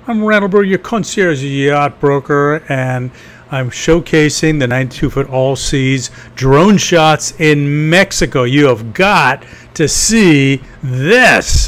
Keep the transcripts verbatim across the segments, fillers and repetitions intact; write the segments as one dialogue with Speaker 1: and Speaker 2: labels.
Speaker 1: I'm Randall Burg, your concierge yacht broker, and I'm showcasing the ninety-two foot Allseas drone shots in Mexico. You have got to see this.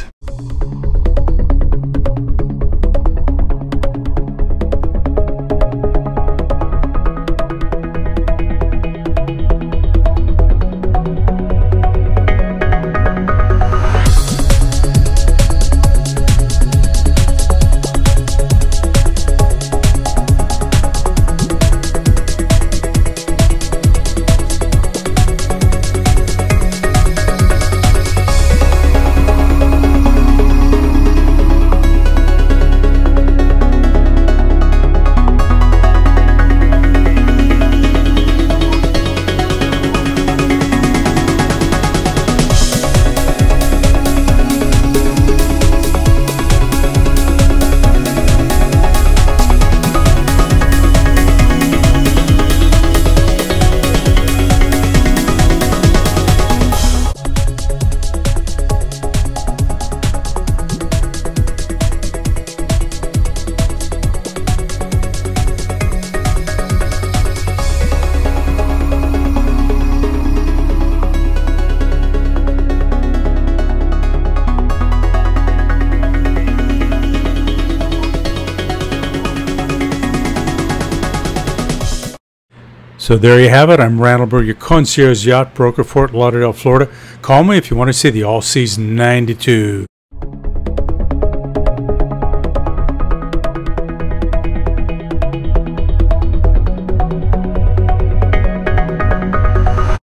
Speaker 1: So there you have it. I'm Randall Burg, your concierge yacht broker, Fort Lauderdale, Florida. Call me if you want to see the Allseas ninety-two.